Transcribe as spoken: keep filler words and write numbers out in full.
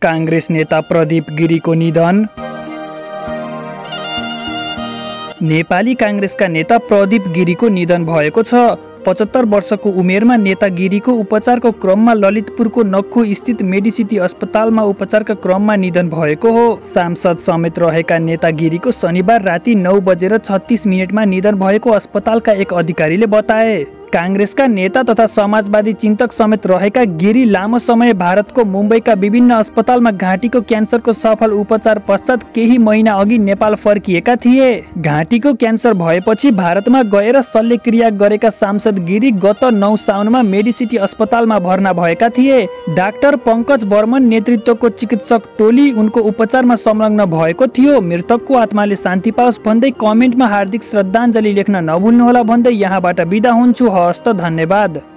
कांग्रेस नेता प्रदीप गिरीको निधन। नेपाली कांग्रेसका नेता प्रदीप गिरीको निधन भएको छ। पचहत्तर वर्षको उमेरमा नेता गिरीको उपचारको क्रममा ललितपुरको नक्खु स्थित मेडिसिटी अस्पतालमा उपचारका क्रममा निधन भएको हो। सांसद समेत रहेका नेता गिरीको शनिबार राति नौ बजेर छत्तीस मिनटमा निधन भएको अस्पतालका एक अधिकारीले बताए। कांग्रेसका नेता तथा समाजवादी चिन्तक समेत रहेका गिरी लामो समय भारतको मुम्बईका विभिन्न अस्पतालमा घाँटीको क्यान्सरको सफल उपचार पश्चात केही महिना अघि नेपाल फर्किएका थिए। घाँटीको क्यान्सर भएपछि भारतमा गएर शल्यक्रिया गरेका सांसद गिरी गत नौ साउनमा मेडिसिटी अस्पतालमा भर्ना भएका थिए। डाक्टर पंकज बर्मन नेतृत्वको चिकित्सक टोली उनको उपचारमा संलग्न भएको थियो। मृतकको आत्माले शान्ति पाओस् भन्दै कमेन्टमा हार्दिक श्रद्धाञ्जली लेख्न नभुल्नुहोला भन्दै यहाँबाट बिदा हुन्छु। हस्त धन्यवाद।